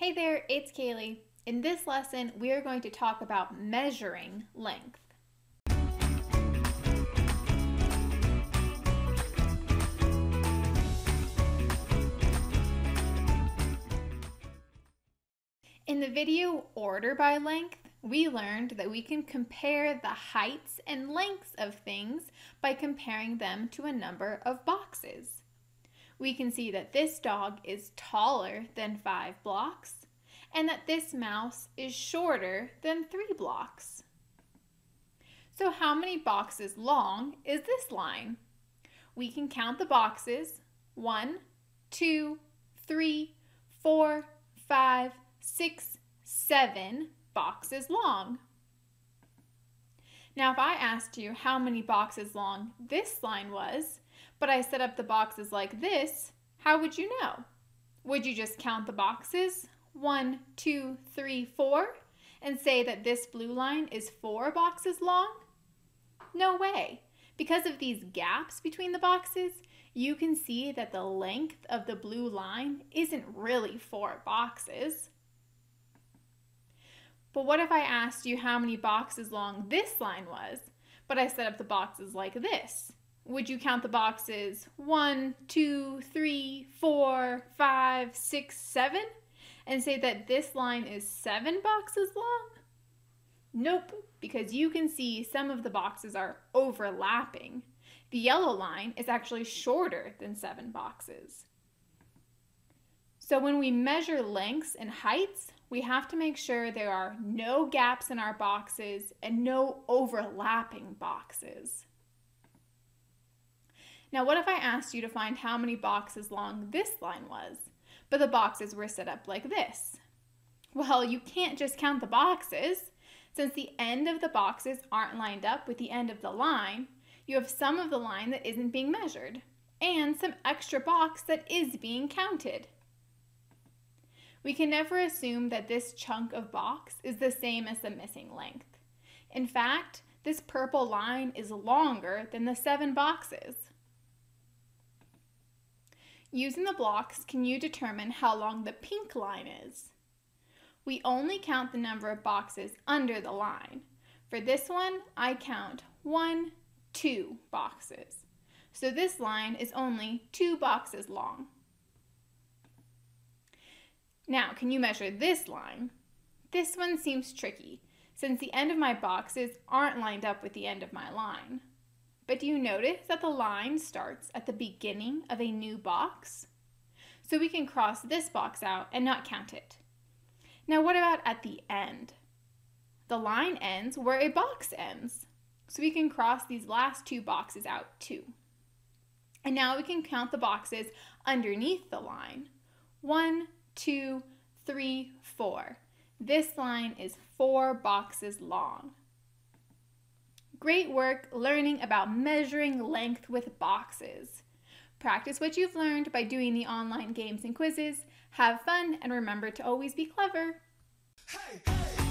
Hey there, it's Kaylee. In this lesson, we are going to talk about measuring length. In the video Order by Length, we learned that we can compare the heights and lengths of things by comparing them to a number of boxes. We can see that this dog is taller than 5 blocks, and that this mouse is shorter than 3 blocks. So how many boxes long is this line? We can count the boxes: 1, 2, 3, 4, 5, 6, 7 boxes long. Now if I asked you how many boxes long this line was, but I set up the boxes like this, how would you know? Would you just count the boxes? 1, 2, 3, 4, and say that this blue line is 4 boxes long? No way. Because of these gaps between the boxes, you can see that the length of the blue line isn't really 4 boxes. But what if I asked you how many boxes long this line was, but I set up the boxes like this? Would you count the boxes 1, 2, 3, 4, 5, 6, 7? And say that this line is 7 boxes long? Nope, because you can see some of the boxes are overlapping. The yellow line is actually shorter than 7 boxes. So when we measure lengths and heights, we have to make sure there are no gaps in our boxes and no overlapping boxes. Now what if I asked you to find how many boxes long this line was, but the boxes were set up like this? Well, you can't just count the boxes. Since the end of the boxes aren't lined up with the end of the line, you have some of the line that isn't being measured, and some extra box that is being counted. We can never assume that this chunk of box is the same as the missing length. In fact, this purple line is longer than the 7 boxes. Using the blocks, can you determine how long the pink line is? We only count the number of boxes under the line. For this one, I count 1, 2 boxes. So this line is only 2 boxes long. Now, can you measure this line? This one seems tricky, since the end of my boxes aren't lined up with the end of my line. But do you notice that the line starts at the beginning of a new box? So we can cross this box out and not count it. Now what about at the end? The line ends where a box ends. So we can cross these last 2 boxes out too. And now we can count the boxes underneath the line. 1, 2, 3, 4. This line is 4 boxes long. Great work learning about measuring length with boxes. Practice what you've learned by doing the online games and quizzes. Have fun and remember to always be clever. Hey, hey.